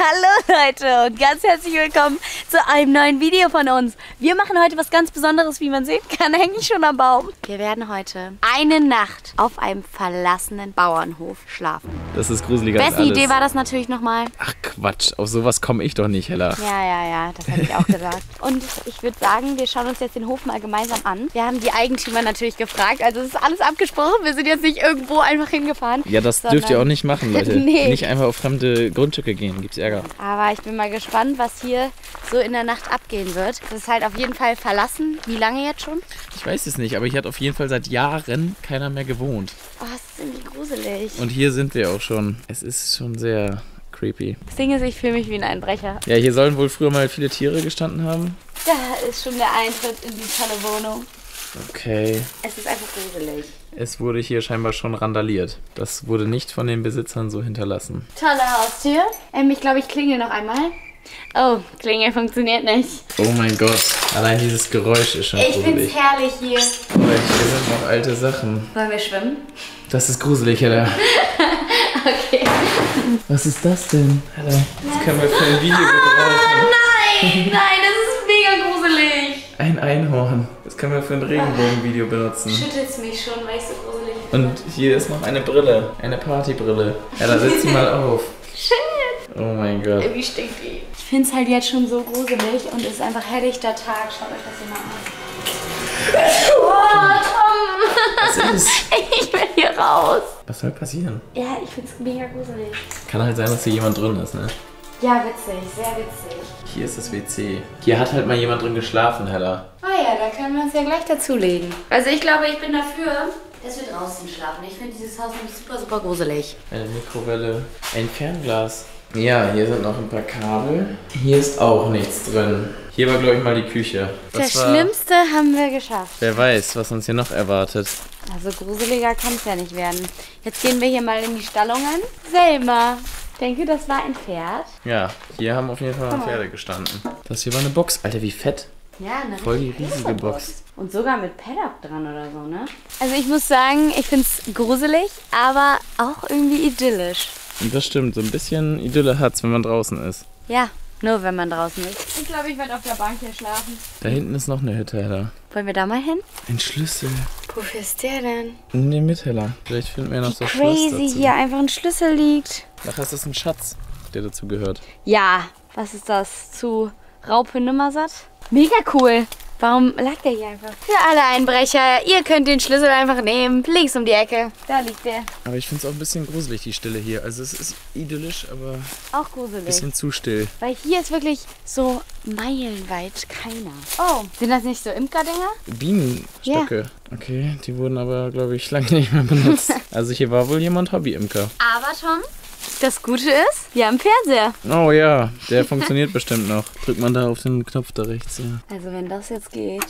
Hallo Leute und ganz herzlich willkommen zu einem neuen Video von uns. Wir machen heute was ganz Besonderes, wie man sehen kann, hänge ich schon am Baum. Wir werden heute eine Nacht auf einem verlassenen Bauernhof schlafen. Das ist gruseliger als Wessen alles. Idee war das natürlich nochmal? Ach Quatsch, auf sowas komme ich doch nicht, Hella. Ja, das habe ich auch gesagt. Und ich würde sagen, wir schauen uns jetzt den Hof mal gemeinsam an. Wir haben die Eigentümer natürlich gefragt, also es ist alles abgesprochen. Wir sind jetzt nicht irgendwo einfach hingefahren. Ja, das dürft ihr auch nicht machen, Leute. Nee. Nicht einfach auf fremde Grundstücke gehen, gibt's Ärger. Aber ich bin mal gespannt, was hier so in der Nacht abgehen wird. Das ist halt auf jeden Fall verlassen. Wie lange jetzt schon? Ich weiß es nicht, aber hier hat auf jeden Fall seit Jahren keiner mehr gewohnt. Oh, das ist irgendwie gruselig. Und hier sind wir auch schon. Es ist schon sehr creepy. Das Ding ist, ich fühle mich wie ein Einbrecher. Ja, hier sollen wohl früher mal viele Tiere gestanden haben. Da ist schon der Eintritt in die tolle Wohnung. Okay. Es ist einfach gruselig. Es wurde hier scheinbar schon randaliert. Das wurde nicht von den Besitzern so hinterlassen. Tolle Haustür. Ich glaube, ich klingel noch einmal. Oh, Klingel funktioniert nicht. Oh mein Gott, allein dieses Geräusch ist schon Ich finde gruselig. es herrlich hier. Hier sind noch alte Sachen. Wollen wir schwimmen? Das ist gruselig, Hella. Okay. Was ist das denn, Hella? Das können wir für ein Video gebrauchen. Nein, das ist mega gruselig. Ein Einhorn. Das können wir für ein Regenbogenvideo benutzen. Schüttelt's mich schon, weil ich so gruselig bin. Und hier ist noch eine Brille. Eine Partybrille. Hella, setz sie mal auf. Shit. Oh mein Gott. Irgendwie stinkt die. Ich finde es halt jetzt schon so gruselig und es ist einfach helllichter Tag. Schaut euch das hier mal an. Oh, Tom! Was ist? Ich will hier raus. Was soll passieren? Ja, ich finde es mega gruselig. Kann halt sein, dass hier jemand drin ist, ne? Ja, witzig, sehr witzig. Hier ist das WC. Hier hat halt mal jemand drin geschlafen, Hella. Ah ja, da können wir uns ja gleich dazulegen. Also ich glaube, ich bin dafür, dass wir draußen schlafen. Ich finde dieses Haus nämlich super, super gruselig. Eine Mikrowelle. Ein Fernglas. Ja, hier sind noch ein paar Kabel. Hier ist auch nichts drin. Hier war, glaube ich, mal die Küche. Das Schlimmste haben wir geschafft. Wer weiß, was uns hier noch erwartet. Also gruseliger kann es ja nicht werden. Jetzt gehen wir hier mal in die Stallungen. Selma. Ich denke, das war ein Pferd. Ja, hier haben auf jeden Fall mal Pferde gestanden. Das hier war eine Box. Alter, wie fett. Ja, eine Voll die richtig riesige große Box. Und sogar mit Paddock dran oder so, ne? Also ich muss sagen, ich finde es gruselig, aber auch irgendwie idyllisch. Und das stimmt, so ein bisschen Idylle hat's, wenn man draußen ist. Ja, nur wenn man draußen ist. Ich glaube, ich werde auf der Bank hier schlafen. Da hinten ist noch eine Hütte, Hella. Wollen wir da mal hin? Ein Schlüssel. Wofür ist der denn? Nimm den mit, Hella. Vielleicht finden wir noch so Schloss Crazy, dazu. hier einfach ein Schlüssel liegt. Ach, das ist ein Schatz, der dazu gehört. Ja, was ist das? Zu Raupe Nimmersatt? Mega cool. Warum lag der hier einfach? Für alle Einbrecher, ihr könnt den Schlüssel einfach nehmen. Links um die Ecke. Da liegt der. Aber ich finde es auch ein bisschen gruselig, die Stille hier. Also es ist idyllisch, aber Auch ein gruselig. bisschen zu still. Weil hier ist wirklich so meilenweit keiner. Oh, sind das nicht so Imkerdinger? Bienenstöcke. Okay, die wurden aber, glaube ich, lange nicht mehr benutzt. Also hier war wohl jemand Hobbyimker. Aber Tom, das Gute ist, wir haben Fernseher. Oh ja, der funktioniert bestimmt noch. Drückt man da auf den Knopf da rechts, ja. Also wenn das jetzt geht...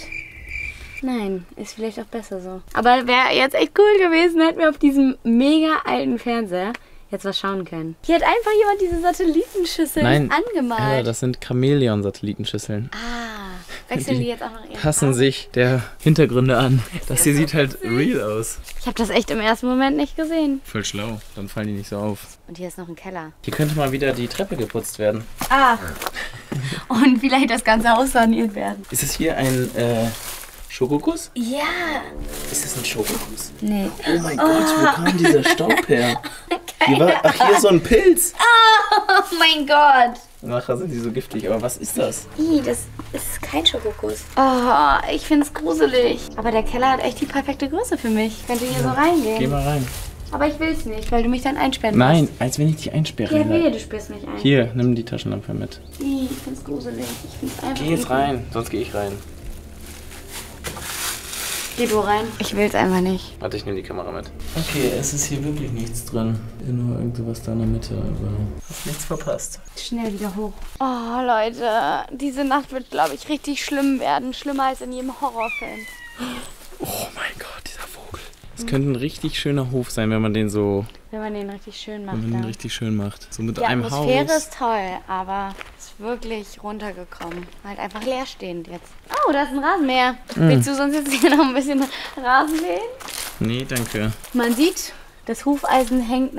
Nein, ist vielleicht auch besser so. Aber wäre jetzt echt cool gewesen, hätten wir auf diesem mega alten Fernseher jetzt was schauen können. Hier hat einfach jemand diese Satellitenschüsseln angemalt. Ja, das sind Chamäleon-Satellitenschüsseln. Wechseln die jetzt auch noch ihren Passen Farben? sich der Hintergründe an. Das hier sieht halt real aus. Ich habe das echt im ersten Moment nicht gesehen. Voll schlau, dann fallen die nicht so auf. Und hier ist noch ein Keller. Hier könnte mal wieder die Treppe geputzt werden. Ach. Und vielleicht das ganze Haus saniert werden. Ist es hier ein Schokokuss? Ja. Ist das ein Schokokuss? Nee. Oh mein Gott, wo kam dieser Staub her? Hier ist so ein Pilz. Oh mein Gott. Nachher sind die so giftig, aber was ist das? Das ist kein Schokokuss. Oh, ich finde es gruselig. Aber der Keller hat echt die perfekte Größe für mich. Ich könnte hier so reingehen. Geh mal rein. Aber ich will es nicht, weil du mich dann einsperren Nein, musst. als wenn ich dich einsperre. Ja, wehe, du sperrst mich ein. Hier, nimm die Taschenlampe mit. Ich finde es gruselig. Ich finde es einfach Geh jetzt rein, sonst gehe ich rein. Geh du rein. Ich will es einfach nicht. Warte, ich nehme die Kamera mit. Okay, es ist hier wirklich nichts drin. Nur irgendwas da in der Mitte, aber hast nichts verpasst. Schnell wieder hoch. Oh, Leute, diese Nacht wird, glaube ich, richtig schlimm werden. Schlimmer als in jedem Horrorfilm. Oh mein Gott, dieser Vogel. Es könnte ein richtig schöner Hof sein, wenn man den so... Wenn man den richtig schön macht. Wenn man den ja. richtig schön macht. So mit Die einem Atmosphäre Haus. ist toll, aber ist wirklich runtergekommen. Halt einfach leerstehend jetzt. Oh, da ist ein Rasenmäher. Willst du sonst jetzt hier noch ein bisschen Rasen mähen? Nee, danke. Man sieht, das Hufeisen hängt nach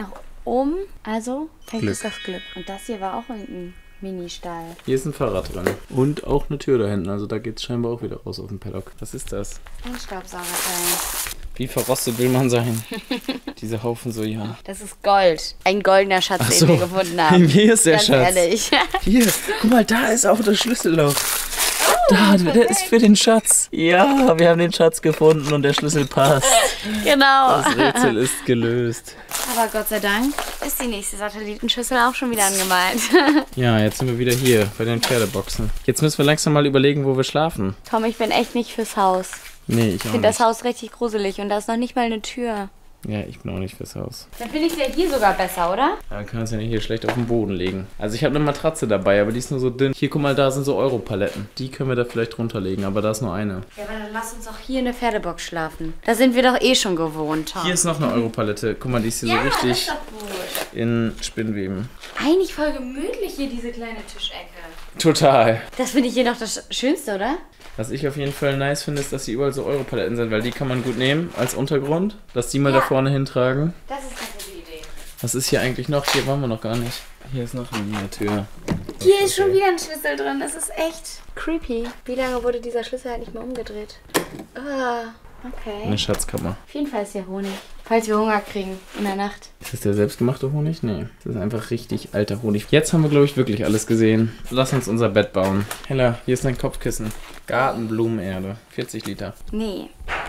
um. Also fängt Glück. es das Glück. Und das hier war auch ein Mini-Stall. Hier ist ein Fahrrad dran. Und auch eine Tür da hinten. Also da geht es scheinbar auch wieder raus auf den Paddock. Was ist das? Ein Staubsaugerteil. Wie verrostet will man sein? Diese Haufen so, ja. Das ist Gold. Ein goldener Schatz, Ach den so. wir gefunden haben. Hier ist der Ganz Schatz. ehrlich. Hier, guck mal, da ist auch der Schlüsselloch. Da, der ist für den Schatz. Ja, wir haben den Schatz gefunden und der Schlüssel passt. Genau. Das Rätsel ist gelöst. Aber Gott sei Dank ist die nächste Satellitenschüssel auch schon wieder angemalt. Ja, jetzt sind wir wieder hier bei den Pferdeboxen. Jetzt müssen wir langsam mal überlegen, wo wir schlafen. Tom, ich bin echt nicht fürs Haus. Nee, ich Ich auch finde nicht. das Haus richtig gruselig und da ist noch nicht mal eine Tür. Ja, ich bin auch nicht fürs Haus. Dann finde ich es ja hier sogar besser, oder? Ja, dann können wir es ja nicht hier schlecht auf den Boden legen. Also ich habe eine Matratze dabei, aber die ist nur so dünn. Hier, guck mal, da sind so Europaletten. Die können wir da vielleicht runterlegen, aber da ist nur eine. Ja, aber dann lass uns auch hier in der Pferdebox schlafen. Da sind wir doch eh schon gewohnt, Tom. Hier ist noch eine Europalette. Guck mal, die ist hier so das richtig ist doch gut. in Spinnweben. Eigentlich voll gemütlich hier, diese kleine Tischecke. Total. Das finde ich hier noch das Schönste, oder? Was ich auf jeden Fall nice finde, ist, dass hier überall so Europaletten sind, weil die kann man gut nehmen als Untergrund. Dass die mal Ja. da vorne hintragen. Das ist eine gute Idee. Was ist hier eigentlich noch? Hier waren wir noch gar nicht. Hier ist noch eine Tür. Hier ist schon wieder ein Schlüssel drin. Das ist echt creepy. Wie lange wurde dieser Schlüssel halt nicht mehr umgedreht? Ah, okay. Eine Schatzkammer. Auf jeden Fall ist hier Honig. Falls wir Hunger kriegen in der Nacht. Ist das der selbstgemachte Honig? Nee. Das ist einfach richtig alter Honig. Jetzt haben wir, glaube ich, wirklich alles gesehen. Lass uns unser Bett bauen. Hella, hier ist dein Kopfkissen. Gartenblumenerde. 40 Liter. Nee.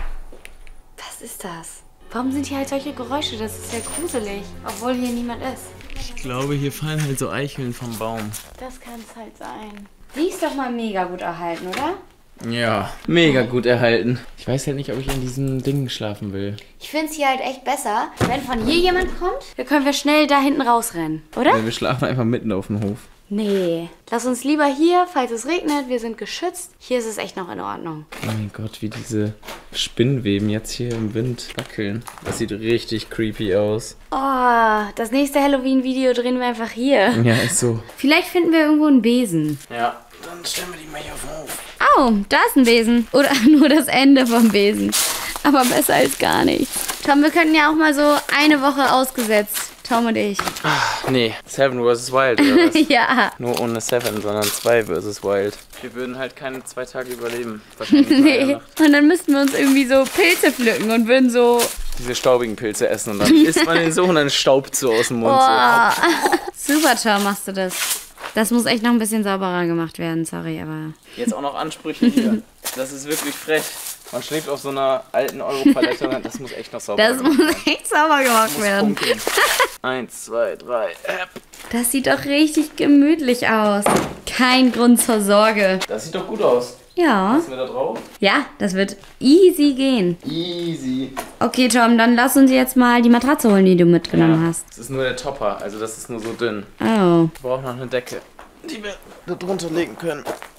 Was ist das? Warum sind hier halt solche Geräusche? Das ist ja gruselig. Obwohl hier niemand ist. Ich glaube, hier fallen halt so Eicheln vom Baum. Das kann es halt sein. Die ist doch mal mega gut erhalten, oder? Ja, mega gut erhalten. Ich weiß halt nicht, ob ich in diesem Ding schlafen will. Ich finde es hier halt echt besser, wenn von hier jemand kommt, dann können wir schnell da hinten rausrennen, oder? Wir schlafen einfach mitten auf dem Hof. Nee. Lass uns lieber hier, falls es regnet, wir sind geschützt. Hier ist es echt noch in Ordnung. Oh mein Gott, wie diese Spinnweben jetzt hier im Wind wackeln. Das sieht richtig creepy aus. Oh, das nächste Halloween-Video drehen wir einfach hier. Ja, ist so. Vielleicht finden wir irgendwo einen Besen. Ja, dann stellen wir die mal hier auf den Hof. Oh, da ist ein Besen. Oder nur das Ende vom Besen. Aber besser als gar nicht. Tom, wir könnten ja auch mal so eine Woche ausgesetzt. Tom und ich. Nee, Seven vs. Wild oder was? Ja. Nur ohne Seven, sondern 2 vs. Wild. Wir würden halt keine 2 Tage überleben. Wahrscheinlich nur eine Nee. Nacht. Und dann müssten wir uns irgendwie so Pilze pflücken und würden so... Diese staubigen Pilze essen und dann isst man den so und dann staubt so aus dem Mund. Boah. Super, Tom, machst du das. Das muss echt noch ein bisschen sauberer gemacht werden, sorry, aber... So. Jetzt auch noch Ansprüche hier. Das ist wirklich frech. Man schläft auf so einer alten Europalette und das muss echt noch sauber Das gemacht muss werden. echt sauber gemacht Muss werden. funkeln. 1, 2, 3. Das sieht doch richtig gemütlich aus. Kein Grund zur Sorge. Das sieht doch gut aus. Ja. Lassen wir da drauf? Ja, das wird easy gehen. Easy. Okay, Tom, dann lass uns jetzt mal die Matratze holen, die du mitgenommen hast. Das ist nur der Topper, also das ist nur so dünn. Oh, Wir brauchen noch eine Decke, die wir da drunter legen können.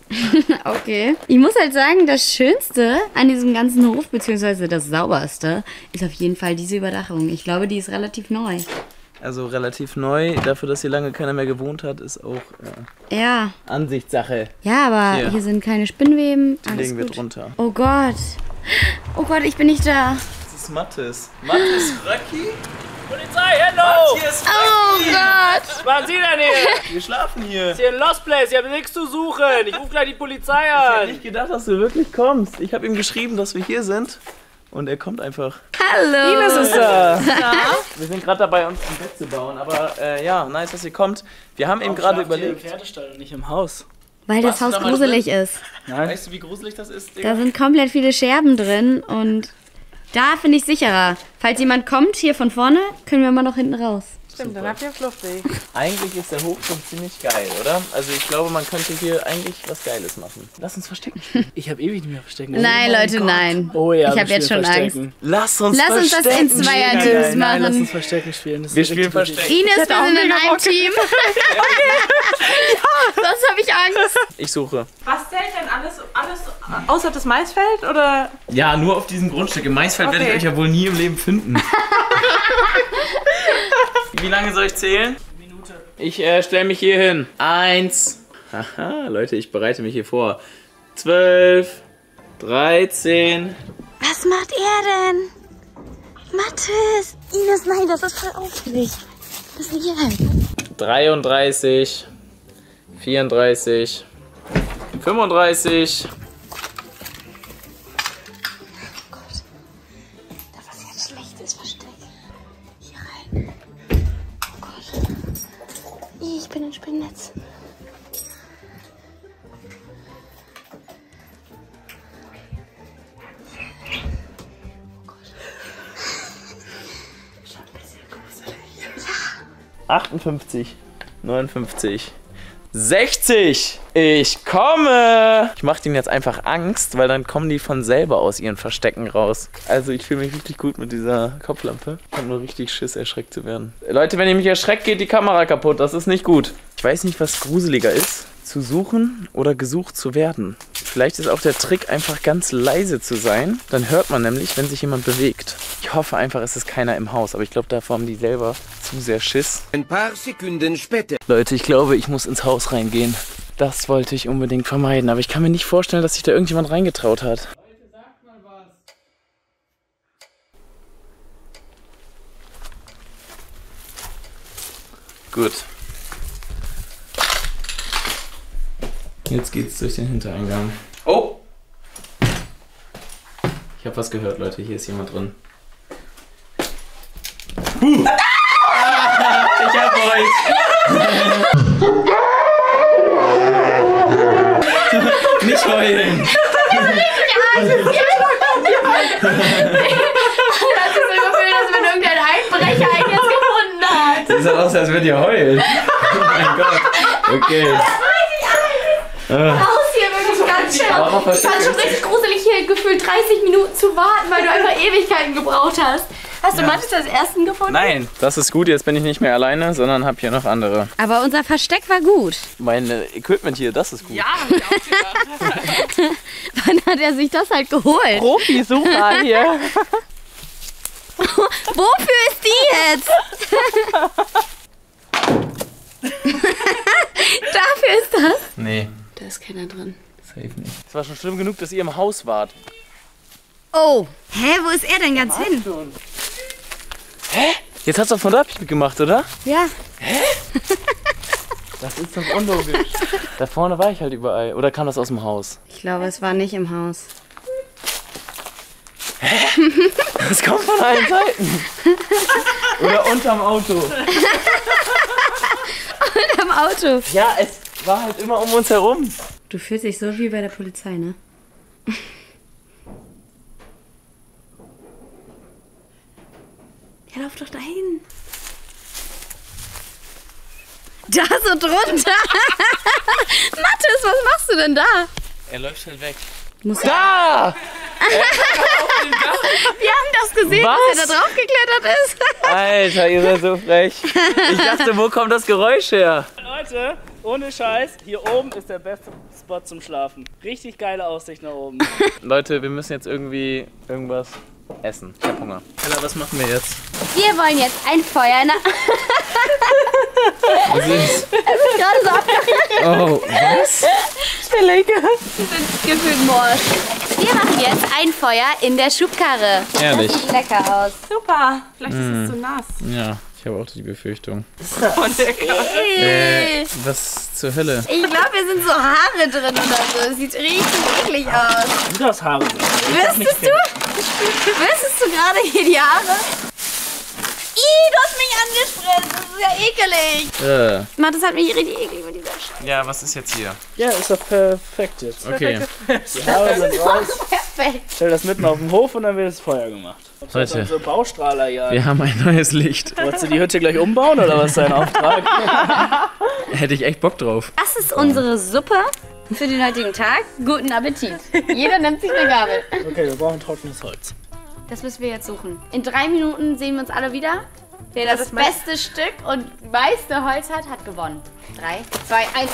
okay. Ich muss halt sagen, das Schönste an diesem ganzen Hof, beziehungsweise das Sauberste, ist auf jeden Fall diese Überdachung. Ich glaube, die ist relativ neu. Also relativ neu, dafür, dass hier lange keiner mehr gewohnt hat, ist auch Ja. Ansichtssache. Ja, aber Hier. hier sind keine Spinnweben. Die Alles legen wir gut. drunter. Oh Gott. Oh Gott, ich bin nicht da. Das ist Mathis. Mathis Röcki? Polizei, hello! Hier ist Oh Gott. Was machen Sie denn hier? Wir schlafen hier. Ist hier ein Lost Place, ihr habt nichts zu suchen. Ich rufe gleich die Polizei Ich hab an. nicht gedacht, dass du wirklich kommst. Ich habe ihm geschrieben, dass wir hier sind. Und er kommt einfach. Hallo. Das ist er. Wir sind gerade dabei, uns ein Bett zu bauen. Aber ja, nice, dass ihr kommt. Wir haben eben gerade überlegt. Im Pferdestall und nicht im Haus. Weil das Warst du Haus da mal gruselig ist. Weißt du, wie gruselig das ist, Digga? Da sind komplett viele Scherben drin und da finde ich sicherer. Falls jemand kommt hier von vorne, können wir immer noch hinten raus. Stimmt, dann habt ihr einen Fluchtweg. Eigentlich ist der Hof schon ziemlich geil, oder? Also ich glaube, man könnte hier eigentlich was Geiles machen. Lass uns verstecken spielen. Ich habe ewig nicht mehr verstecken. Nein, Leute, nein. Oh ja, Ich hab jetzt schon Lass uns Lass uns das verstecken in Zweierteams spielen. Nein, lass uns machen. Verstecken spielen. Das ist Wir richtig spielen lustig. Verstecken. Ines, wir sind in einem Team. Sonst habe ich Angst. Ich suche. Was zählt denn alles außer das Maisfeld oder? Ja, nur auf diesem Grundstück. Im Maisfeld werde ich Okay. euch ja wohl nie im Leben finden. Wie lange soll ich zählen? Minute. Ich stelle mich hier hin. 1. Haha, Leute, ich bereite mich hier vor. 12. 13. Was macht er denn? Mathis. Ines, nein, das ist voll aufgeregt. müssen hier rein. 33, 34, 35. Oh Gott. Das ist jetzt schlechtes Versteck. Hier rein. Oh Gott. Ich bin ein Spinnennetz. Oh Gott. Schon ein bisschen gruselig. Ja. 58, 59, 60. Ich komme. Ich mache denen jetzt einfach Angst, weil dann kommen die von selber aus ihren Verstecken raus. Also ich fühle mich richtig gut mit dieser Kopflampe. Ich habe nur richtig Schiss, erschreckt zu werden. Leute, wenn ihr mich erschreckt, geht die Kamera kaputt. Das ist nicht gut. Ich weiß nicht, was gruseliger ist. Zu suchen oder gesucht zu werden. Vielleicht ist auch der Trick, einfach ganz leise zu sein. Dann hört man nämlich, wenn sich jemand bewegt. Ich hoffe einfach, es ist keiner im Haus. Aber ich glaube, davor haben die selber zu sehr Schiss. Ein paar Sekunden später. Leute, ich glaube, ich muss ins Haus reingehen. Das wollte ich unbedingt vermeiden. Aber ich kann mir nicht vorstellen, dass sich da irgendjemand reingetraut hat. Leute, sagt mal was. Gut. Jetzt geht's durch den Hintereingang. Oh! Ich habe was gehört, Leute. Hier ist jemand drin. Ich hab euch! Nicht heulen! Das ist so gefühlt, als wenn irgendein Einbrecher einen jetzt gefunden hat. Das sieht aus, als würdet ihr heulen. Oh mein Gott. Okay. Raus hier, wirklich ganz schön. Ich fand schon richtig gruselig, hier gefühlt 30 Minuten zu warten, weil du einfach Ewigkeiten gebraucht hast. Hast du Mathis als ersten gefunden? Nein, das ist gut. Jetzt bin ich nicht mehr alleine, sondern habe hier noch andere. Aber unser Versteck war gut. Mein Equipment hier, das ist gut. Ja, hab ich auch gedacht. Wann hat er sich das halt geholt? Profisucher hier. Wofür ist die jetzt? Dafür ist das? Nee, Da ist keiner drin. safe nicht. Es war schon schlimm genug, dass ihr im Haus wart. Oh, hä, wo ist er denn ganz hin? Hä? Jetzt hast du doch von Dörpich mitgemacht, oder? Ja. Das ist doch unlogisch. Da vorne war ich halt überall. Oder kam das aus dem Haus? Ich glaube, es war nicht im Haus. Das kommt von allen Seiten. Oder unterm Auto. Unterm Auto. Ja, es war halt immer um uns herum. Du fühlst dich so wie bei der Polizei, ne? Ja, lauf doch dahin. Da so drunter. Mathis, was machst du denn da? Er läuft halt weg. Muss Da! Wir haben das gesehen, Was? dass er da drauf geklettert ist. Alter, ihr seid so frech. Ich dachte, wo kommt das Geräusch her? Leute, ohne Scheiß, hier oben ist der beste Spot zum Schlafen. Richtig geile Aussicht nach oben. Leute, wir müssen jetzt irgendwie irgendwas essen. Ich hab Hunger. Ella, was machen wir jetzt? Wir wollen jetzt ein Feuer in der... Was ist? Es ist gerade so abgegangen. Oh, was? Wir sind gefühlt morsch. Wir machen jetzt ein Feuer in der Schubkarre. Ehrlich? Das sieht lecker aus. Super. Vielleicht ist es zu nass. Ja, ich habe auch die Befürchtung. Von der Karte. Was zur Hölle? Ich glaube, hier sind so Haare drin oder so. Das sieht richtig eklig aus. Sind das Haare? Wüsstest du gerade hier die Haare? Ih, du hast mich angespritzt. Das ist ja ekelig. Mathis hat mich richtig eklig mit dieser Scheiße. Ja, was ist jetzt hier? Ja, ist doch perfekt jetzt. Okay. Die Haare sind raus. Perfekt. Stell das mitten auf den Hof und dann wird das Feuer gemacht. Leute. So Baustrahler ja. Wir haben ein neues Licht. Wolltest du die Hütte gleich umbauen oder was ist dein Auftrag? Hätte ich echt Bock drauf. Das ist unsere Suppe für den heutigen Tag. Guten Appetit. Jeder nimmt sich eine Gabel. Okay, wir brauchen trockenes Holz. Das müssen wir jetzt suchen. In 3 Minuten sehen wir uns alle wieder. Wer das beste Stück und meiste Holz hat, hat gewonnen. 3, 2, 1.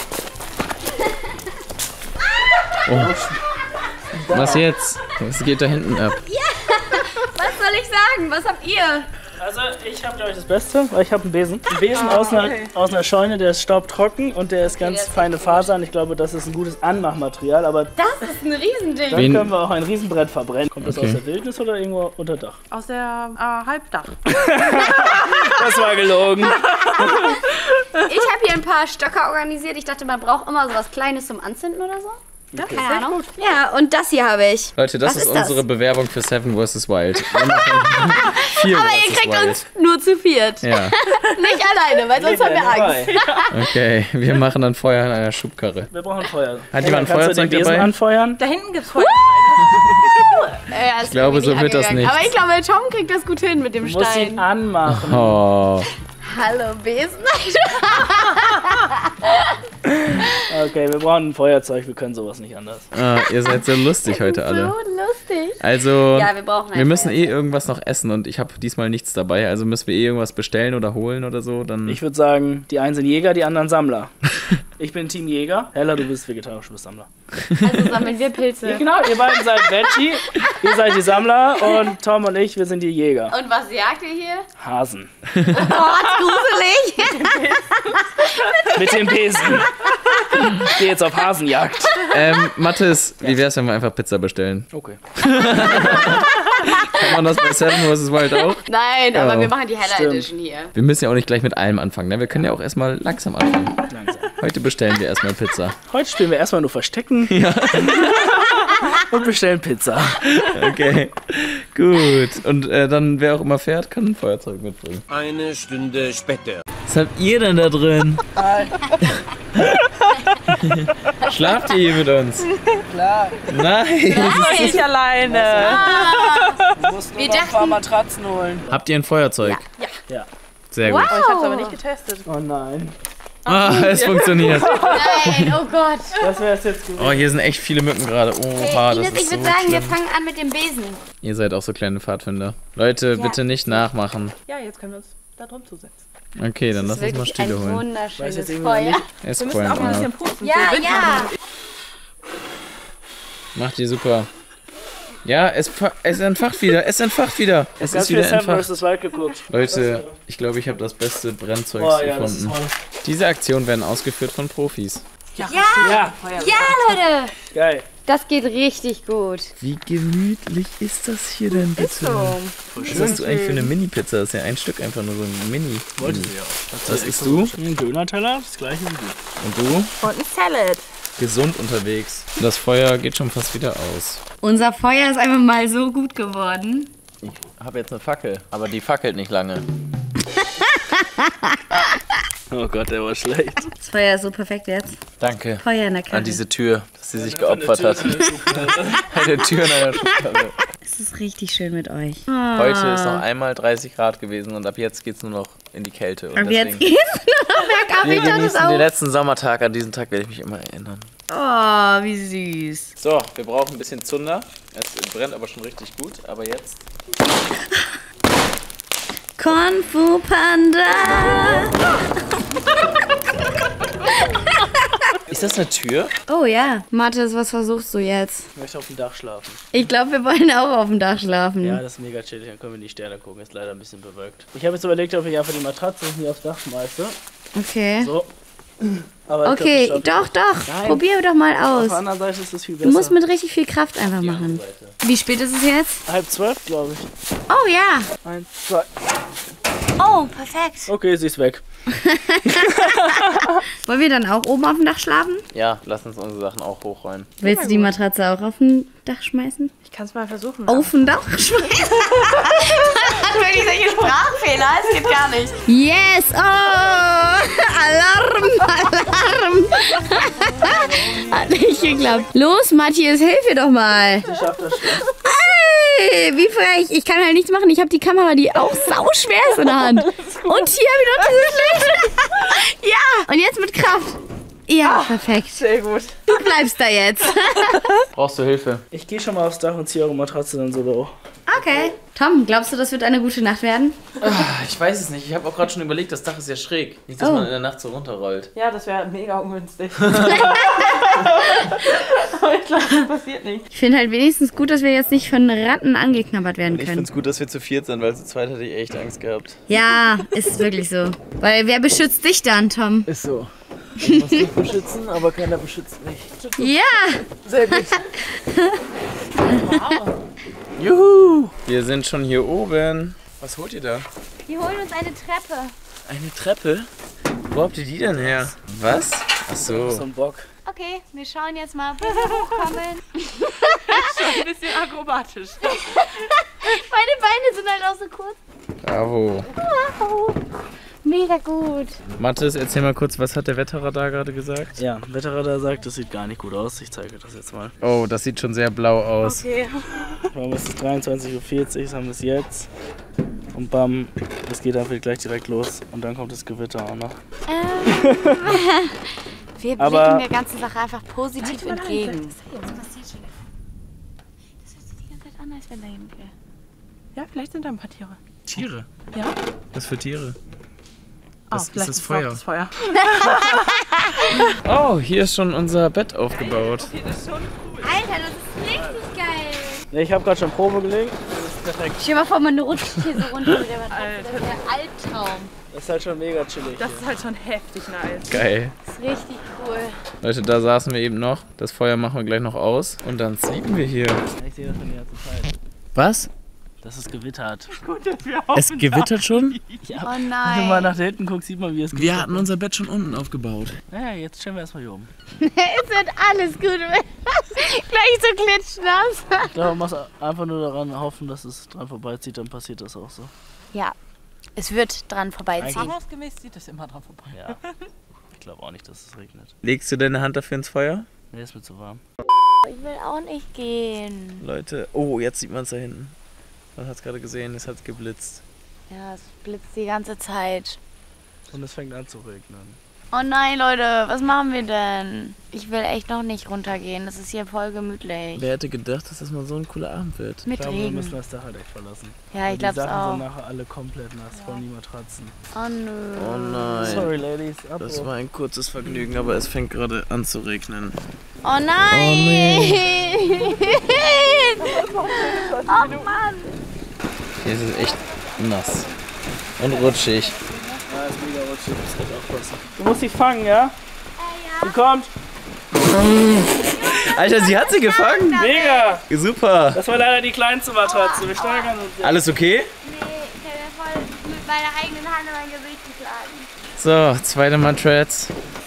Was jetzt? Was geht da hinten ab? Was soll ich sagen? Was habt ihr? Also ich habe, glaube ich, das Beste, weil ich habe einen Besen. Ein Besen aus einer Scheune, der ist staubtrocken und der ist ganz feine Fasern. Ich glaube, das ist ein gutes Anmachmaterial, aber Das ist ein Riesending. dann können wir auch ein Riesenbrett verbrennen. Kommt das aus der Wildnis oder irgendwo unter Dach? Aus der Halbdach. Das war gelogen. Ich habe hier ein paar Stöcker organisiert. Ich dachte, man braucht immer so was Kleines zum Anzünden oder so. Ja, keine Ahnung. Ja, und das hier habe ich. Leute, das Was ist ist das? unsere Bewerbung für Seven vs. Wild. Wir machen 4 Aber ihr kriegt uns nur zu viert. Ja, Nicht alleine, weil sonst haben wir Angst. okay. Wir machen dann Feuer in einer Schubkarre. Wir brauchen Feuer. Hat jemand ein Kannst du den Feuerzeug Besen dabei? anfeuern? Da hinten gibt's Feuer. Ich glaube, so wird das nicht. Aber ich glaube, Tom kriegt das gut hin mit dem Du musst ihn Stein. anmachen. Oh. Hallo, Besen. Okay, wir brauchen ein Feuerzeug, wir können sowas nicht anders. Ah, ihr seid so lustig heute alle. So lustig. Also, Ja, wir brauchen ein wir müssen Feuerzeug. irgendwas noch essen und ich habe diesmal nichts dabei. Also müssen wir irgendwas bestellen oder holen oder so. Dann Ich würde sagen, die einen sind Jäger, die anderen Sammler. Ich bin Team Jäger. Hella, du bist vegetarisch, du bist Sammler. Also sammeln wir Pilze. Genau, ihr beiden seid Veggie, ihr seid die Sammler und Tom und ich, wir sind die Jäger. Und was jagt ihr hier? Hasen. Oh, gruselig. Mit dem Besen. Ich gehe jetzt auf Hasenjagd. Mathis, wie wär's, wenn wir einfach Pizza bestellen? Okay. Kann man das bei Seven vs. Wild auch? Nein, aber Ja, wir machen die Hella stimmt. Edition hier. Wir müssen ja auch nicht gleich mit allem anfangen, ne? Wir können ja auch erstmal langsam anfangen. Langsam. Heute bestellen wir erstmal Pizza. Heute spielen wir erstmal nur Verstecken. Ja. Und bestellen Pizza. Okay, gut. Und dann, wer auch immer fährt, kann ein Feuerzeug mitbringen. Eine Stunde später. Was habt ihr denn da drin? Schlaft ihr hier mit uns? Klar. Nein. Ich alleine. Du musst nur Wir noch ein paar dachten- Matratzen holen. Habt ihr ein Feuerzeug? Ja. Sehr gut. Oh, ich hab's aber nicht getestet. Oh nein. Ah, es funktioniert. Nein, oh Gott. Das wäre es jetzt gewesen. Oh, hier sind echt viele Mücken gerade. Oha, das Ines, ich ist so würde sagen, wir schlimm. fangen an mit dem Besen. Ihr seid auch so kleine Pfadfinder. Leute, bitte nicht nachmachen. Ja, jetzt können wir uns da drum zusetzen. Okay, dann lass uns mal Wirklich Stille ein holen. Weiß wunderschönes jetzt irgendwie Feuer. nicht. Es Wir müssen auch mal ein bisschen pusten. Ja, ja. Macht die super. Ja, es entfacht wieder. Es entfacht wieder. Es Ganz ist viel wieder Seven entfacht. vs. Wild geguckt. Leute, ich glaube, ich habe das beste Brennzeug Boah, ja, das ist gefunden. toll. Diese Aktionen werden ausgeführt von Profis. Ja, Ja, Leute. geil. Das geht richtig gut. Wie gemütlich ist das hier denn bitte? Was hast du eigentlich für eine Mini-Pizza? Das ist ja ein Stück einfach nur so ein Mini. Wollte sie auch. Was isst du? Ein Döner-Teller, das gleiche wie du. Und du? Und ein Salad. Gesund unterwegs. Das Feuer geht schon fast wieder aus. Unser Feuer ist einfach mal so gut geworden. Ich habe jetzt eine Fackel, aber die fackelt nicht lange. Oh Gott, der war schlecht. Das Feuer ist so perfekt jetzt. Danke Feuer in der Karre. an diese Tür, dass sie sich geopfert hat. Eine Tür in einer Schubkarre. Es ist richtig schön mit euch. Heute ist noch einmal 30 Grad gewesen und ab jetzt geht es nur noch in die Kälte. Und Und jetzt deswegen, geht's nur noch bergab. wir Ich dachte es genießen den auch. letzten Sommertag. An diesen Tag werde ich mich immer erinnern. Oh, wie süß. So, wir brauchen ein bisschen Zunder. Es brennt aber schon richtig gut. Aber jetzt... Kung Fu Panda. Ist das eine Tür? Oh ja. Mathis, was versuchst du jetzt? Ich möchte auf dem Dach schlafen. Ich glaube, wir wollen auch auf dem Dach schlafen. Ja, das ist mega chillig, dann können wir in die Sterne gucken. Ist leider ein bisschen bewölkt. Ich habe jetzt überlegt, ob ich einfach die Matratze hier aufs Dach schmeiße. Okay. So. Aber ich Okay, glaub, ich schaff doch. Nein. Probier doch mal das. Auf aus. der anderen Seite ist es viel besser. Du musst mit richtig viel Kraft einfach machen. Wie spät ist es jetzt? 11:30, glaube ich. Oh ja. 1, 2. Oh, perfekt. Okay, sie ist weg. Wollen wir dann auch oben auf dem Dach schlafen? Ja, lass uns unsere Sachen auch hochräumen. Willst du die Matratze auch auf dem Dach schmeißen? Ich kann es mal versuchen. Auf dem Dach schmeißen? Hat wirklich solche Sprachfehler, es geht gar nicht. Yes, oh, Alarm, Alarm. Hat nicht geklappt. Los, Matthias, hilf mir doch mal. Ich schaff das schon. Ey, wie frech. Ich kann halt nichts machen. Ich habe die Kamera, die auch sauschwer ist in der Hand. Und hier habe ich noch dieses Licht. Ja, und jetzt mit Kraft. Ja, perfekt. Sehr gut. Du bleibst da jetzt. Brauchst du Hilfe? Ich gehe schon mal aufs Dach und ziehe eure Matratze dann so hoch. Okay. Tom, glaubst du, das wird eine gute Nacht werden? Ich weiß es nicht. Ich habe auch gerade schon überlegt, das Dach ist ja schräg. Nicht, dass Oh. man in der Nacht so runterrollt. Ja, das wäre mega ungünstig. Aber ich glaube, das passiert nicht. Ich finde halt wenigstens gut, dass wir jetzt nicht von Ratten angeknabbert werden Ich finde können. es gut, dass wir zu viert sind, weil zu zweit hätte ich echt Angst gehabt. Ja, ist wirklich so. Weil wer beschützt dich dann, Tom? Ist so. Ich muss dich beschützen, aber keiner beschützt mich. Ja! Sehr gut. Juhu! Wir sind schon hier oben. Was holt ihr da? Wir holen uns eine Treppe. Eine Treppe? Wo habt ihr die denn her? Was? Ach so. So ein Bock. Okay, wir schauen jetzt mal, wo wir hochkommen. Schon ein bisschen akrobatisch. Meine Beine sind halt auch so kurz. Bravo. Wow. Mega gut. Mathis, erzähl mal kurz, was hat der Wetterradar gerade gesagt? Ja, Wetterradar sagt, das sieht gar nicht gut aus. Ich zeige das jetzt mal. Oh, das sieht schon sehr blau aus. Okay. Warum ist es 23:40 Uhr? Das haben wir es jetzt. Und bam, das geht einfach gleich direkt los. Und dann kommt das Gewitter auch noch. Wir Aber- blicken der ganzen Sache einfach positiv entgegen. Das hört sich die ganze Zeit an, als wenn da jemand wäre. Ja, vielleicht sind da ein paar Tiere. Tiere? Ja? Was für Tiere? Das ist das ist Feuer. auch das Feuer. Oh, hier ist schon unser Bett aufgebaut. Alter, das ist richtig geil. Ja, ich habe gerade schon Probe gelegt. Das ist perfekt. Stell dir mal vor, man rutscht hier so runter mit der Matratze. Das ist der Albtraum. Das ist halt schon mega chillig. Das ist halt schon heftig nice. Geil. Das ist richtig cool. Leute, da saßen wir eben noch. Das Feuer machen wir gleich noch aus. Und dann sleepen wir hier. Ich sehe das schon die ganze Zeit. Was? Dass es gewittert. Gut, dass wir Es gewittert schon? Ja. Oh Wenn du nein. mal nach da hinten guckst, sieht man, wie es Wir gewittert. hatten unser Bett schon unten aufgebaut. Ja, jetzt stellen wir erstmal hier oben. Es wird alles gut. Gleich so klitschnass. Ich glaube, man muss einfach nur daran hoffen, dass es dran vorbeizieht, dann passiert das auch so. Ja, es wird dran vorbeiziehen. Erfahrungsgemäß sieht es immer dran vorbei. Ja. Ich glaube auch nicht, dass es regnet. Legst du deine Hand dafür ins Feuer? Nee, ist mir zu warm. Ich will auch nicht gehen. Leute, oh, jetzt sieht man es da hinten. Man hat es gerade gesehen, es hat geblitzt. Ja, es blitzt die ganze Zeit. Und es fängt an zu regnen. Oh nein, Leute, was machen wir denn? Ich will echt noch nicht runtergehen. Das ist hier voll gemütlich. Wer hätte gedacht, dass das mal so ein cooler Abend wird? Mit Ich glaube, wir müssen Regen. das Dach halt echt verlassen. Ja, Weil ich glaube Die es Sachen auch. sind nachher alle komplett nass, vor allem die Matratzen. Oh nö. Oh nein. Sorry, Ladies. Das Abbruch. war ein kurzes Vergnügen, aber es fängt gerade an zu regnen. Oh nein! Oh Mann! Hier ist es echt nass. Und rutschig. Ja, ist mega rutschig. Du musst echt aufpassen. Du musst sie fangen, ja? Sie kommt. Alter, sie hat sie gefangen. Mega. Super. Das war leider die kleinste Matratze. Wir steigern uns jetzt. Alles okay? Nee, ich habe mir voll mit meiner eigenen Hand in mein Gesicht geschlagen. So, zweite Matratz.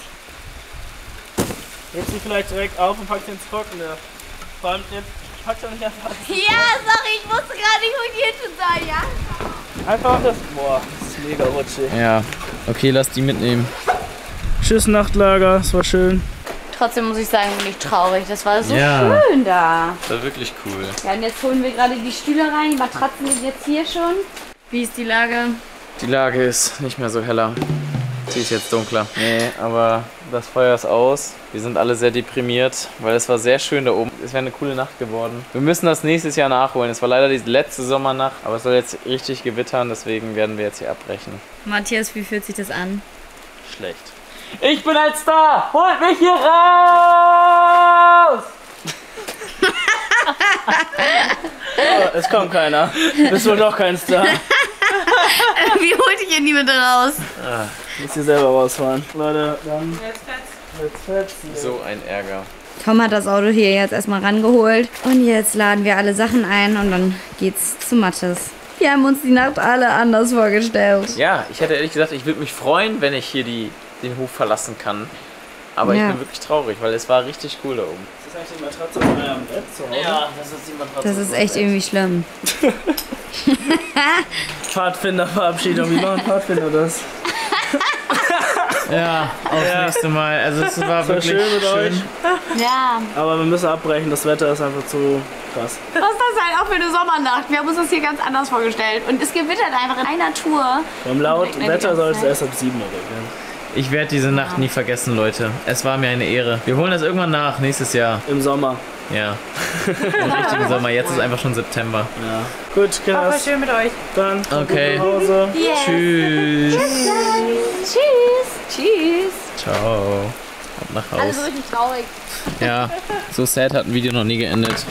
Hebt sie vielleicht direkt auf und packt sie ins Trockene. Vor allem jetzt packt sie nicht einfach. Ja, sorry, ich wusste gerade nicht, wo die hinten sei, ja? Einfach das. Boah, das ist mega rutschig. Ja, okay, lass die mitnehmen. Tschüss, Nachtlager. Es war schön. Trotzdem muss ich sagen, bin ich traurig. Das war so Ja. schön da. Das war wirklich cool. Ja, und jetzt holen wir gerade die Stühle rein. Die Matratzen sind jetzt hier schon. Wie ist die Lage? Die Lage ist nicht mehr so heller. Sie ist jetzt dunkler. Nee, aber das Feuer ist aus. Wir sind alle sehr deprimiert, weil es war sehr schön da oben. Es wäre eine coole Nacht geworden. Wir müssen das nächstes Jahr nachholen. Es war leider die letzte Sommernacht, aber es soll jetzt richtig gewittern, deswegen werden wir jetzt hier abbrechen. Matthias, wie fühlt sich das an? Schlecht. Ich bin ein Star! Holt mich hier raus! Oh, es kommt keiner. Bist wohl doch kein Star. Wie holt ich ihn die mit raus? Muss hier selber rausfahren. Leute, dann. Jetzt fetzt. So ein Ärger. Tom hat das Auto hier jetzt erstmal rangeholt. Und jetzt laden wir alle Sachen ein und dann geht's zu Mathis. Wir haben uns die Nacht alle anders vorgestellt. Ja, ich hätte ehrlich gesagt, ich würde mich freuen, wenn ich hier den Hof verlassen kann. Aber Ja. ich bin wirklich traurig, weil es war richtig cool da oben. Ist das eigentlich die Matratze von eurem Bett zu Hause? Ja, das ist die Matratze. Das ist echt irgendwie schlimm. Pfadfinderverabschiedung. Wie machen Pfadfinder das? Ja, aufs nächste Mal. Also es war War wirklich schön mit euch. Ja. Aber wir müssen abbrechen. Das Wetter ist einfach zu krass. Was ist das halt auch für eine Sommernacht? Wir haben uns das hier ganz anders vorgestellt. Und es gewittert einfach in einer Tour. Beim laut Regnet die Wetter ganze soll es Zeit. erst ab 7 Uhr regnen. Ich werde diese Nacht nie vergessen, Leute. Es war mir eine Ehre. Wir holen das irgendwann nach, nächstes Jahr. Im Sommer. Ja. Im richtigen Sommer. Jetzt ist einfach schon September. Ja. Gut, War Kinders. schön mit euch. Dann Okay. nach Hause. Yes. Tschüss. Tschüss. Tschüss. Ciao. Hab nach Alles Haus. richtig traurig. Ja, so sad hat ein Video noch nie geendet.